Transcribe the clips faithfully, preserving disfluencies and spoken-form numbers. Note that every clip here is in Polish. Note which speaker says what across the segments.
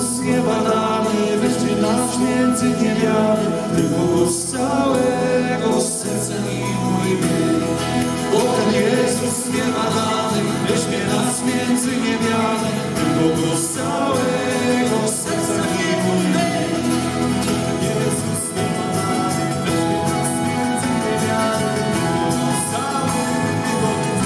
Speaker 1: Jezus niebadany, weźmie nas między niewiary, tylko Go z całego serca miłujmy. Bo ten Jezus niebadany, weźmie nas między niewiary, tylko Go z całego serca miłujmy. Jezus niebadany, weźmie nas między niewiary, tylko Go z całego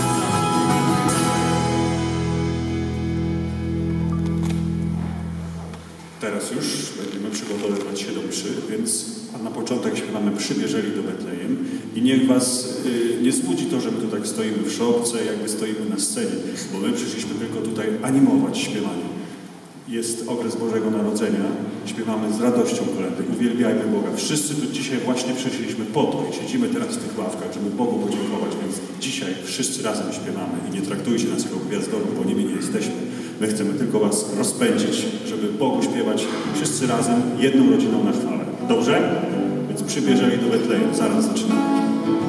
Speaker 2: Teraz już będziemy przygotowywać się do mszy, więc na początek śpiewamy Przybierzeli do Betlejem i niech was y, nie zbudzi to, że my tu tak stoimy w szopce, jakby stoimy na scenie, bo my przyszliśmy tylko tutaj animować śpiewanie. Jest okres Bożego Narodzenia, śpiewamy z radością kolędy, uwielbiajmy Boga. Wszyscy tu dzisiaj właśnie przyszliśmy po to i siedzimy teraz w tych ławkach, żeby Bogu podziękować, więc dzisiaj wszyscy razem śpiewamy i nie traktujcie nas jako gwiazdorów, bo nimi nie jesteśmy. My chcemy tylko was rozpędzić, żeby Bogu śpiewać wszyscy razem, jedną rodziną na chwałę. Dobrze? Więc Przybierzeli do Betlejem. Zaraz zaczynamy.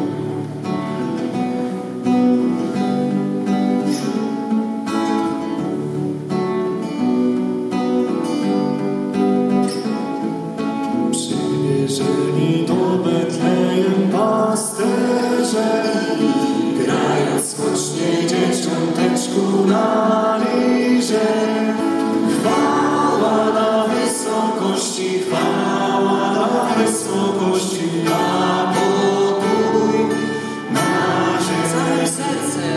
Speaker 1: Przybierzeli do Betlejem pasterze, grając skocznie dzieciąteczku na liże. Chwała na wysokości, chwała na wysokości, a pokój na ziemi.
Speaker 3: Całe serce.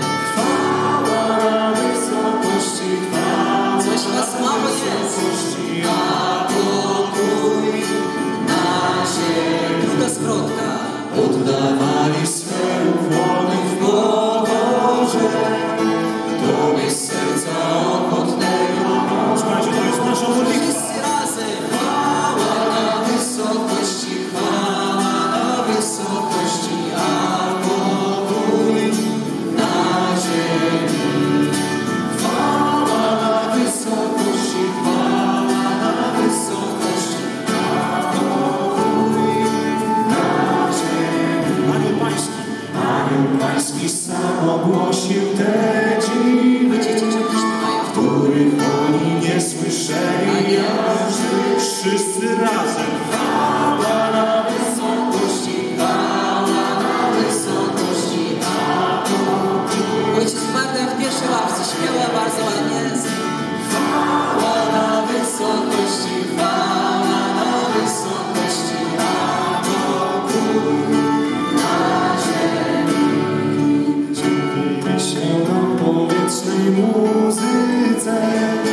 Speaker 1: Chwała na wysokości, chwała
Speaker 3: Coś was
Speaker 1: na
Speaker 3: mało jest.
Speaker 1: wysokości, a pokój na ziemi.
Speaker 3: Druga zwrotka.
Speaker 1: Oddawali swe ukłony w pokorze, Tobie z serca ochotnego.
Speaker 2: Słuchajcie, to jest nasza modlitwa.
Speaker 3: Wszyscy razem.
Speaker 1: Chwała na wysokości, chwała na wysokości, a pokój na ziemi. Chwała na wysokości, chwała na wysokości, a pokój na ziemi.
Speaker 2: Anioł Pański.
Speaker 1: Anioł Pański sam ogłosił te dziwy, których oni nie słyszeli aż.
Speaker 2: Wszyscy razem.
Speaker 1: Chwała na wysokości, chwała na wysokości, a pokój.
Speaker 3: Ojciec Martin w pierwszej ławce śpiewa bardzo ładnie.
Speaker 1: Chwała na wysokości, chwała na wysokości, a pokój na ziemi. Dziwili się nam powietrznej muzyce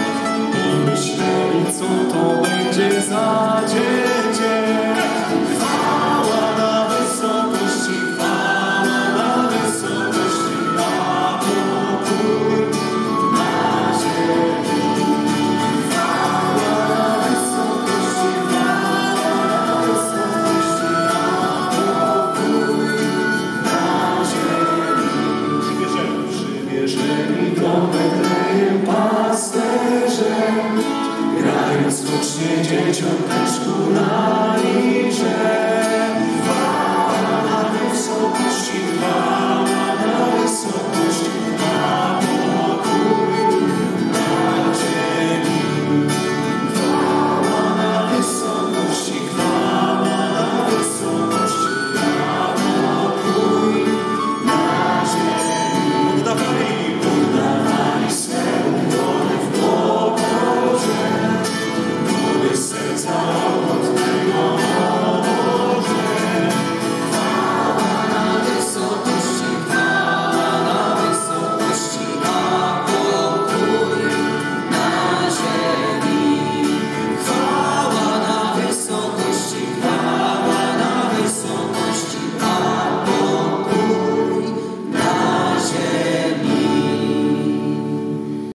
Speaker 1: i myśleli, co to będzie za dziecię. Chwała na wysokości, chwała na wysokości, a pokój na ziemi. Chwała na wysokości, chwała na wysokości, a pokój na ziemi.
Speaker 2: Przybierzeli.
Speaker 1: Przybierzeli do Betlejem pasterze, grając skocznie dzieciąteczku na liże.